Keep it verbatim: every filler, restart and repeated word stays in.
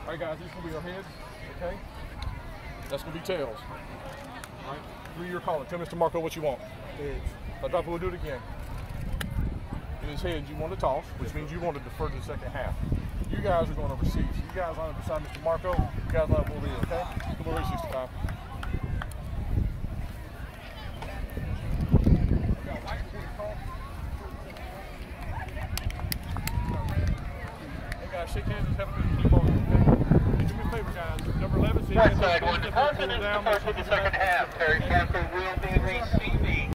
All right, guys, this is going to be your heads, okay? That's going to be tails. All right, three your caller. Tell Mister Marco what you want. Heads. I'll drop it, we'll do it again. It is heads you want to toss, which means you want to defer to the second half. You guys are going to receive. So you guys line up beside Mister Marco. You guys line up over here, okay? Come over here, sixty-five. Hey guys, shake hands and have a good keep on, okay? Hey, do me a favor, guys. Number eleven, see you guys. WestSide, one deposit is the first of the second half. Terry Parker will be receiving.